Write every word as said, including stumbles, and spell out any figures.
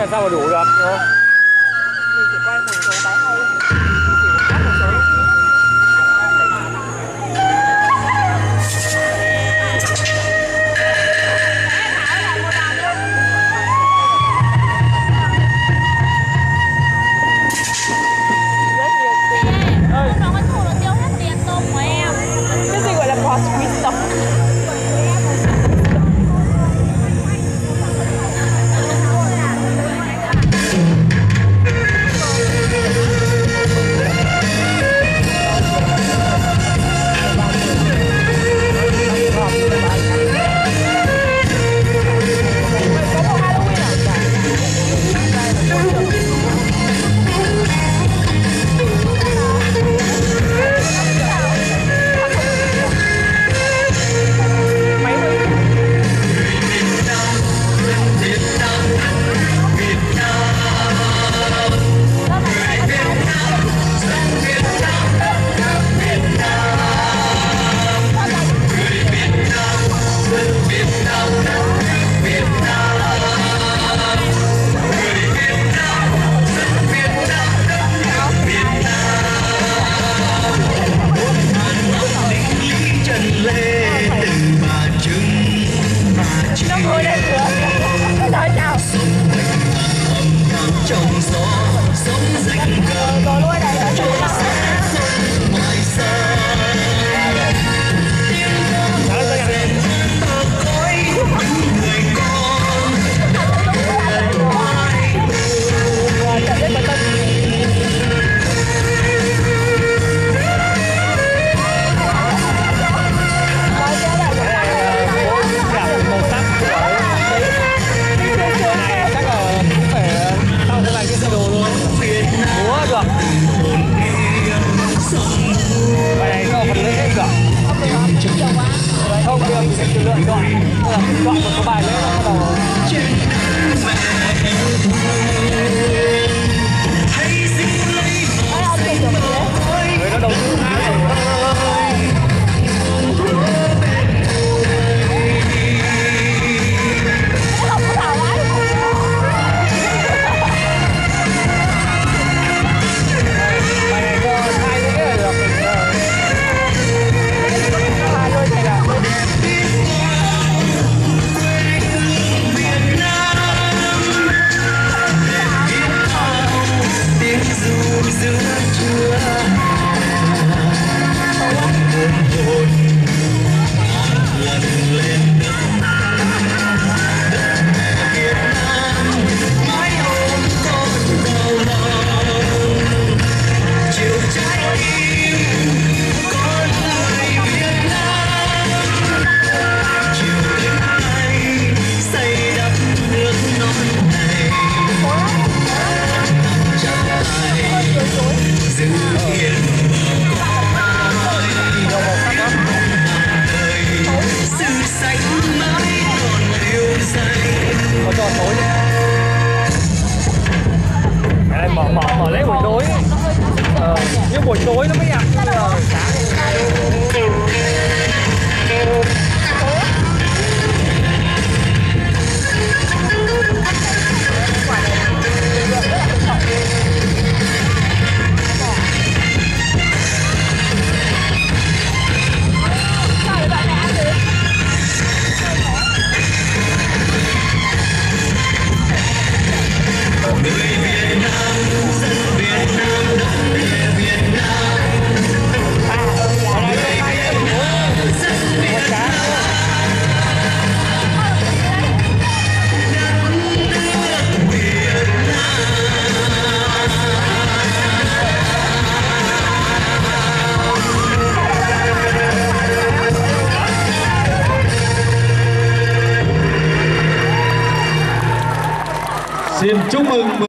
sao mà đủ được, đúng không? Mình chỉ quay một số cái hay, chỉ cắt một số. Cái gì gọi là boss wisdom? Không, bây giờ mình sẽ lựa chọn, chọn một số bài nữa bắt đầu. Với nó đầu tư mở mở mở lấy buổi tối, ờ, nhưng buổi tối nó mới đẹp. Xin chúc mừng